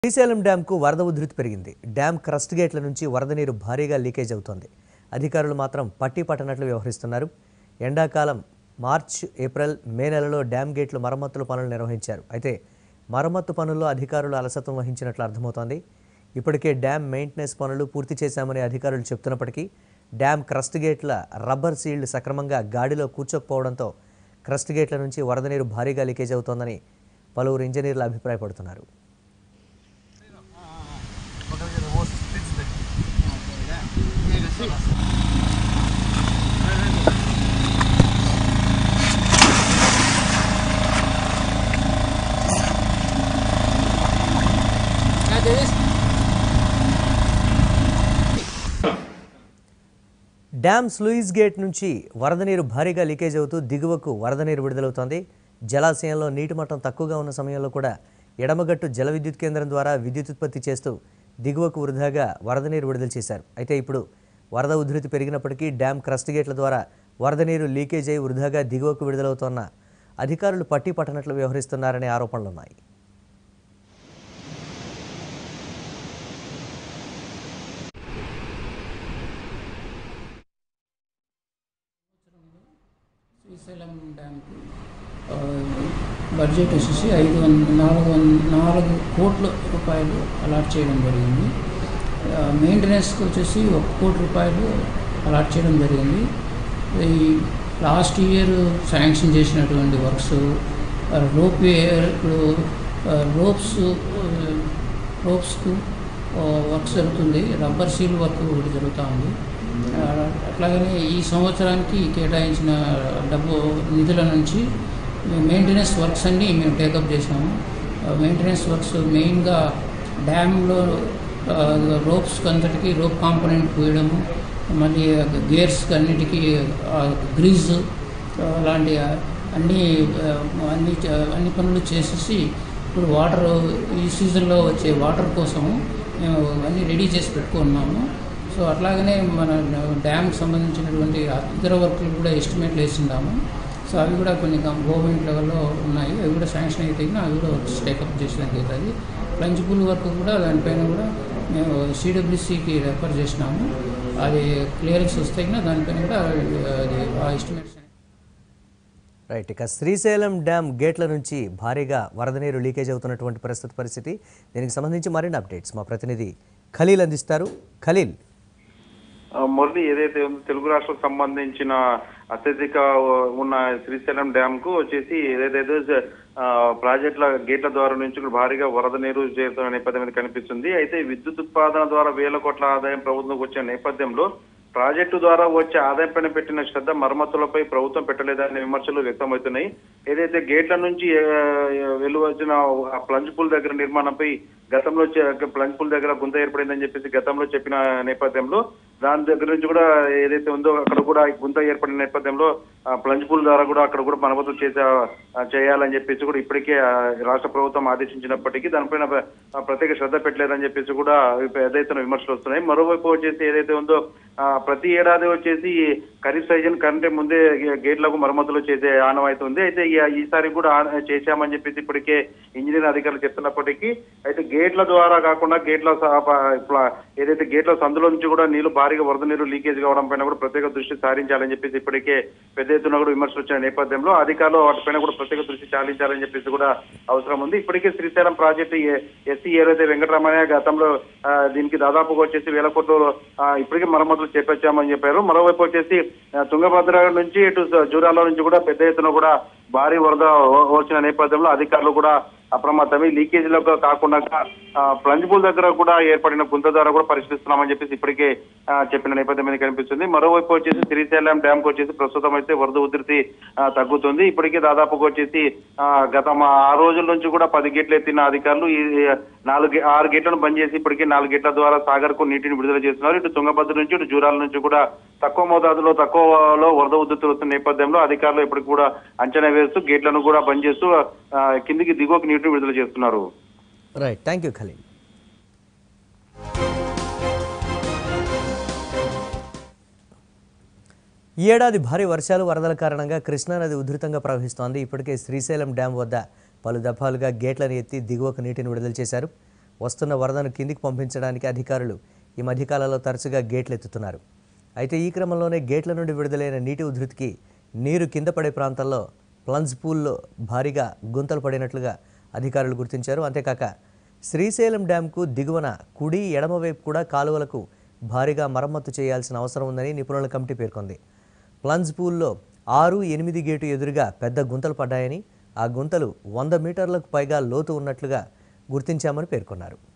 శ్రీశైలం డ్యాంకు వరద ఉధృతి పెరిగింది. డ్యాం క్రస్ట్ గేట్ల నుంచి వరద నీరు భారీగా లీకేజ్ అవుతోంది. అధికారులు మాత్రం పట్టి పట్టనట్లు వ్యవహరిస్తున్నారు. ఎండాకాలం మార్చ్, ఏప్రిల్, మే నెలలో డ్యాం గేట్లు మరమ్మతుల పనులు నిర్వహించారు. అయితే మరమ్మతు పనుల్లో అధికారులు అలసత్వం వహించినట్లు అర్థమవుతోంది. ఇప్పటికే డ్యాం మెయింటెనెన్స్ పనులు పూర్తి చేశామని అధికారులు చెబుతున్నప్పటికీ డ్యాం క్రస్ట్ గేట్ల రబ్బర్ సీల్డ్ సక్రమంగా గాడిలో కూర్చోకపోవడంతో క్రస్ట్ గేట్ల నుంచి వరద నీరు భారీగా లీకేజ్ అవుతోందని పలువురు ఇంజనీర్లు అభిప్రాయపడుతున్నారు. డ్యాం స్లూయిస్ గేట్ నుంచి వరద నీరు భారీగా లీకేజ్ అవుతూ దిగువకు వరద నీరు విడుదలవుతోంది. జలాశయంలో నీటి మట్టం తక్కువగా ఉన్న సమయంలో కూడా ఎడమగట్టు జల విద్యుత్ కేంద్రం ద్వారా విద్యుత్ ఉత్పత్తి చేస్తూ దిగువకు వృధాగా వరద నీరు విడుదల చేశారు. అయితే ఇప్పుడు వరద ఉధృతి పెరిగినప్పటికీ డ్యాం క్రస్ట్ గేట్ల ద్వారా వరద నీరు లీకేజ్ అయి వృధాగా దిగువకు విడుదలవుతోన్న అధికారులు పట్టి పట్టనట్లు వ్యవహరిస్తున్నారనే ఆరోపణలున్నాయి. శ్రీశైలం డ్యామ్కి బడ్జెట్ వచ్చేసి 4 కోట్ల రూపాయలు అలాట్ చేయడం జరిగింది. మెయింటెనెన్స్కి వచ్చేసి 1 కోటి రూపాయలు అలాట్ చేయడం జరిగింది. ఈ లాస్ట్ ఇయర్ శాంక్షన్ చేసినటువంటి వర్క్స్ రోప్స్కు వర్క్స్ జరుగుతుంది. రబ్బర్ సీల్ వర్క్ ఒకటి జరుగుతూ ఉంది. అట్లాగనే ఈ సంవత్సరానికి కేటాయించిన నిధుల నుంచి మెయింటెనెన్స్ వర్క్స్ అన్నీ మేము టేకప్ చేసాము. మెయింటెనెన్స్ వర్క్స్ మెయిన్గా డ్యామ్లో రోప్స్కి అంతటికి రోప్ కాంపోనెంట్ పోయడము, మళ్ళీ గేర్స్కి అన్నిటికీ గ్రీజ్ లాంటి అన్ని పనులు చేసేసి ఇప్పుడు వాటర్ ఈ సీజన్లో వచ్చే వాటర్ కోసము మేము అన్నీ రెడీ చేసి పెట్టుకున్నాము. సో అట్లాగనే మన డ్యామ్కి సంబంధించినటువంటి ఇతర వర్క్లు కూడా ఎస్టిమేట్లు వేస్తున్నాము. సో అవి కూడా కొన్ని గవర్నమెంట్ లెవెల్లో ఉన్నాయి. అవి కూడా శాంక్షన్ అయితే అవి కూడా టేకప్ చేసడానికి అవుతుంది. ప్లంజ్ పూల్ వర్క్ కూడా దానిపైన కూడా మేము సిడబ్ల్యూసికి రెఫర్ చేసినాము. అది క్లియరెన్స్ వస్తే దానిపైన కూడా అది ఆ ఎస్టిమేట్స్. రైట్. ఇక శ్రీశైలం డ్యామ్ గేట్ల నుంచి భారీగా వరద నీరు లీకేజ్ అవుతున్నటువంటి ప్రస్తుత పరిస్థితి. దీనికి సంబంధించి మరిన్ని అప్డేట్స్ మా ప్రతినిధి ఖలీల్ అందిస్తారు. ఖలీల్, మురళి, ఏదైతే తెలుగు రాష్ట్రాలకు సంబంధించిన అత్యధిక ఉన్న శ్రీశైలం డ్యామ్ కు వచ్చేసి ఏదైతే ప్రాజెక్టుల గేట్ల ద్వారా నుంచి భారీగా వరద నీరు చేరుతున్న నేపథ్యం మీద కనిపిస్తుంది. అయితే విద్యుత్ ఉత్పాదన ద్వారా వేల కోట్ల ఆదాయం ప్రభుత్వంకి వచ్చిన నేపథ్యంలో ప్రాజెక్టు ద్వారా వచ్చే ఆదాయం పైన పెట్టిన శ్రద్ధ మరమ్మతులపై ప్రభుత్వం పెట్టలేదనే విమర్శలు వ్యక్తమవుతున్నాయి. ఏదైతే గేట్ల నుంచి వెలువచ్చిన ప్లంజ్ పూల్ దగ్గర నిర్మాణంపై గతంలో ప్లంజ్ పూల్ దగ్గర గుంత ఏర్పడిందని చెప్పేసి గతంలో చెప్పిన నేపథ్యంలో దాని దగ్గర నుంచి కూడా ఏదైతే ఉందో అక్కడ కూడా గుంత ఏర్పడిన నేపథ్యంలో ప్లంజ్ పూల్ ద్వారా కూడా అక్కడ కూడా మరమ్మతులు చేయాలని చెప్పేసి కూడా ఇప్పటికే రాష్ట్ర ప్రభుత్వం ఆదేశించినప్పటికీ దానిపైన ప్రత్యేక శ్రద్ధ పెట్టలేదని చెప్పేసి కూడా ఏదైతే విమర్శలు వస్తున్నాయి. మరోవైపు వచ్చేసి ఏదైతే ఉందో ప్రతి ఏడాది వచ్చేసి ఖరీఫ్ సీజన్ కంటే ముందే గేట్లకు మరమ్మతులు చేసే ఆనవాయితీ ఉంది. అయితే ఈసారి కూడా చేశామని చెప్పేసి ఇప్పటికే ఇంజనీర్ అధికారులు చెప్తున్నప్పటికీ అయితే గేట్ల ద్వారా కాకుండా ఏదైతే గేట్ల సందులో నుంచి కూడా నీళ్లు భారీగా వరద నీరు లీకేజ్ కావడం పైన కూడా ప్రత్యేక దృష్టి సారించాలని చెప్పేసి ఇప్పటికే పెద్ద ఎత్తున కూడా విమర్శలు వచ్చిన నేపథ్యంలో అధికారులు వాటిపైన కూడా ప్రత్యేక దృష్టి సారించాలని చెప్పేసి కూడా అవసరం ఉంది. ఇప్పటికే శ్రీశైలం ప్రాజెక్టు ఎస్సీ ఏదైతే వెంకటరామయ్య గతంలో దీనికి దాదాపుగా వచ్చేసి 1,000 కోట్లు ఇప్పటికే మరమ్మతులు చేపట్టామని చెప్పారు. మరోవైపు వచ్చేసి తుంగభద్ర నుంచి ఇటు జూరాల నుంచి కూడా పెద్ద ఎత్తున కూడా భారీ వరద వచ్చిన నేపథ్యంలో అధికారులు కూడా అప్రమత్తమై లీకేజీలకు కాకుండా ప్లంజ్ పూల్ దగ్గర కూడా ఏర్పడిన గుంత ద్వారా కూడా పరిశీలిస్తున్నామని చెప్పేసి ఇప్పటికే చెప్పిన నేపథ్యం మీద కనిపిస్తుంది. మరోవైపు వచ్చేసి శ్రీశైలం డ్యామ్ కు వచ్చేసి ప్రస్తుతం అయితే వరద ఉధృతి తగ్గుతుంది. ఇప్పటికే దాదాపుగా వచ్చేసి గత 6 రోజుల నుంచి కూడా 10 గేట్లు ఎత్తిన అధికారులు ఈ 6 గేట్లను బంద్ చేసి ఇప్పటికే 4 గేట్ల ద్వారా సాగర్ కు నీటిని విడుదల చేస్తున్నారు. ఇటు తుంగభద్ర నుంచి ఇటు జూరాల నుంచి కూడా తక్కువ మోతాదులో తక్కువలో వరద ఉధృతి వస్తున్న నేపథ్యంలో అధికారులు ఇప్పటికి కూడా అంచనా వేస్తూ గేట్లను కూడా బంద్ చేస్తూ కిందికి దిగువకు నీటిని విడుదల చేస్తున్నారు. Right, thank you Khaleel. ఈ ఏడాది భారీ వర్షాలు వరదల కారణంగా కృష్ణానది ఉధృతంగా ప్రవహిస్తోంది. ఇప్పటికే శ్రీశైలం డ్యాం వద్ద పలు దఫాలుగా గేట్లను ఎత్తి దిగువకు నీటిని విడుదల చేశారు. వస్తున్న వరదను కిందికి పంపించడానికి అధికారులు ఈ మధ్యకాలంలో తరచుగా గేట్లు ఎత్తుతున్నారు. అయితే ఈ క్రమంలోనే గేట్ల నుండి విడుదలైన నీటి ఉధృతికి నీరు కింద పడే ప్రాంతాల్లో ప్లంజ్ పూల్లో భారీగా గుంతలు పడినట్లుగా అధికారులు గుర్తించారు. అంతేకాక శ్రీశైలం డ్యాంకు దిగువన కుడి ఎడమవైపు కూడా కాలువలకు భారీగా మరమ్మతు చేయాల్సిన అవసరం ఉందని నిపుణుల కమిటీ పేర్కొంది. ప్లంజ్ పూల్లో 6-8 గేటు ఎదురుగా పెద్ద గుంతలు పడ్డాయని, ఆ గుంతలు 100 మీటర్లకు పైగా లోతు ఉన్నట్లుగా గుర్తించామని పేర్కొన్నారు.